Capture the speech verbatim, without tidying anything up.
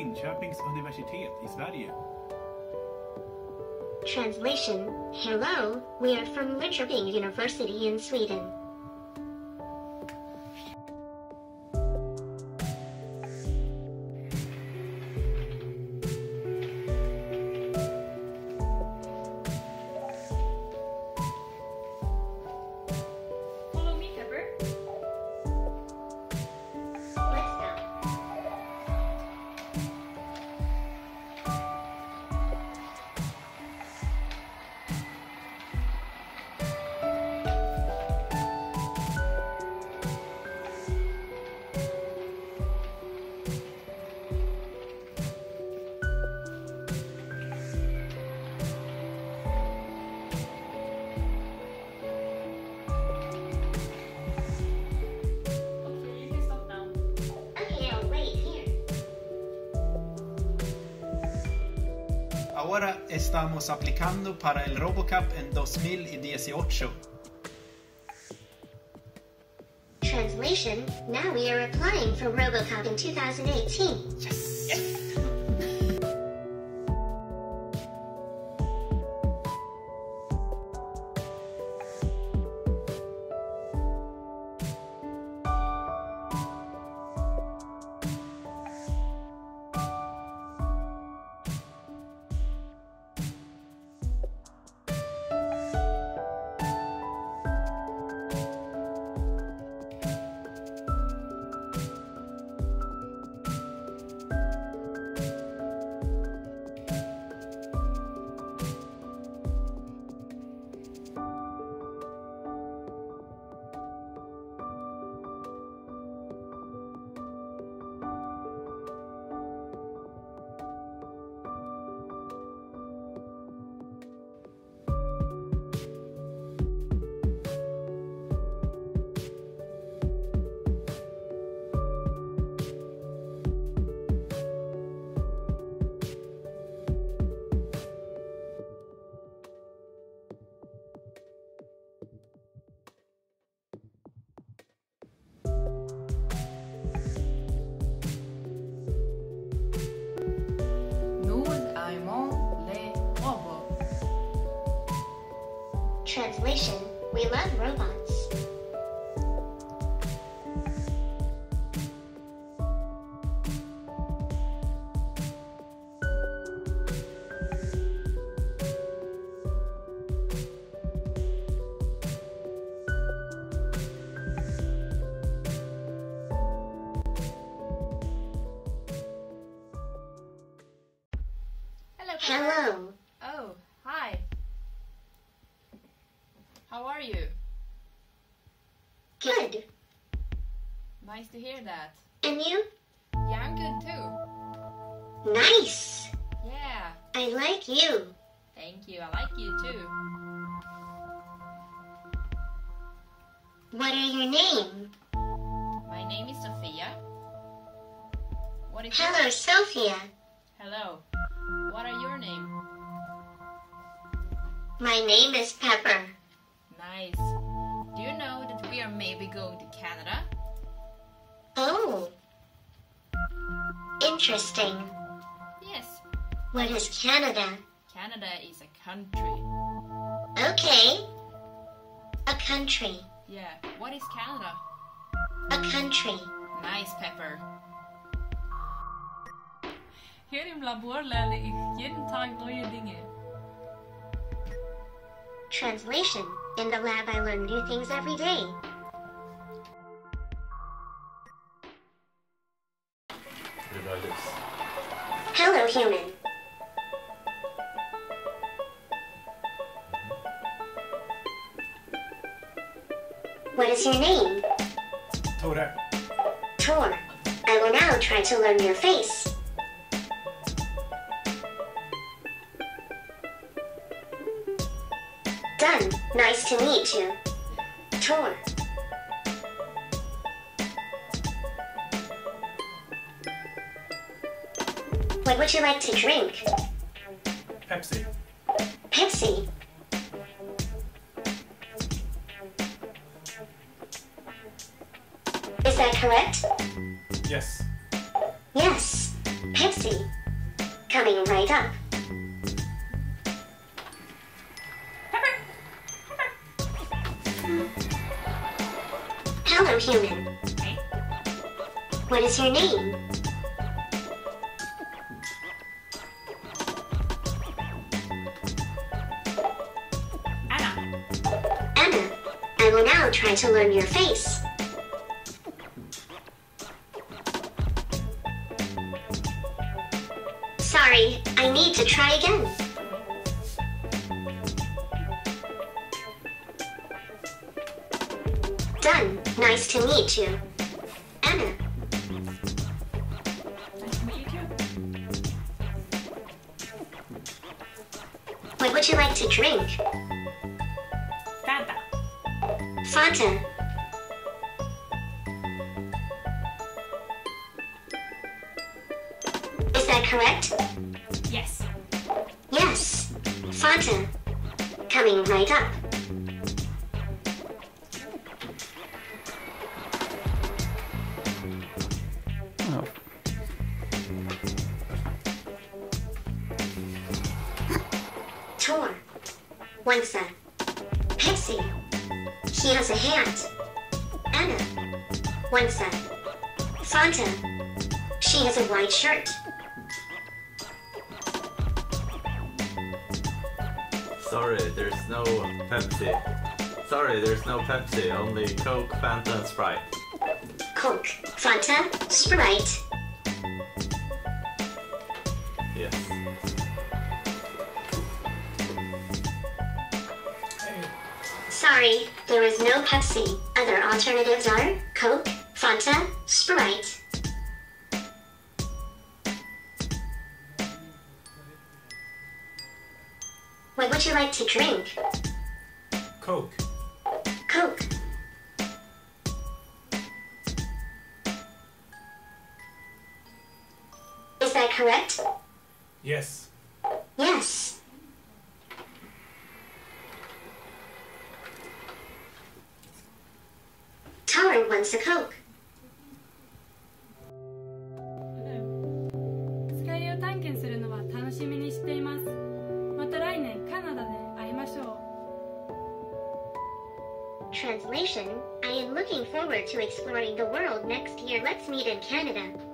Linköpings Universitet i Sverige. Translation: Hello, we are from Linköping University in Sweden. Follow me, Pepper. Let's go. Okay, you can stop now. Okay, I'll wait here. Ahora estamos aplicando para el RoboCup en dos mil dieciocho. Translation: Now we are applying for RoboCup in two thousand eighteen. Yes! Nous aimons les robots. Translation: We love robots. Hello, Pepper. Hello. Oh, hi. How are you? Good. Nice to hear that. And you? Yeah, I'm good too. Nice. Yeah, I like you. thank you. I like you too. What are your name? My name is Sophia. What is Hello, your... Sophia. Hello. What are your name? My name is Pepper. Nice. Do you know that we are maybe going to Canada? Oh. Interesting. Yes. What is Canada? Canada is a country. Okay. A country. Yeah. What is Canada? A country. Nice, Pepper. Hier im Labor lerne ich jeden Tag neue Dinge. Translation: In the lab I learn new things every day. Hello, human. What is your name? Tore. Tor. I will now try to learn your face. Done. Nice to meet you. Tor. What would you like to drink? Pepsi. Pepsi. Is that correct? Yes. Yes. Pepsi Pepsi. Coming right up. Hello, human. Hey. What is your name? Anna. Anna. I will now try to learn your face. Sorry, I need to try again. Done. Nice to meet you. Anna. Nice to meet you too. What would you like to drink? Fanta. Fanta. Is that correct? Yes. Yes. Fanta. Coming right up. Oh. Tor. Wants a Pepsi. He has a hat. Anna. Wants a Fanta. She has a white shirt. Sorry, there's no Pepsi. Sorry, there's no Pepsi, only Coke, Fanta, and Sprite. Coke. Fanta. Sprite. Yes. Sorry, there is no Pepsi. Other alternatives are Coke, Fanta, Sprite. What would you like to drink? Coke. Coke. Is that correct? Yes. Yes. Tor wants a Coke. スカイを探検するのは楽しみにしています。また来年カナダで会いましょう。 Translation: I am looking forward to exploring the world next year. Let's meet in Canada.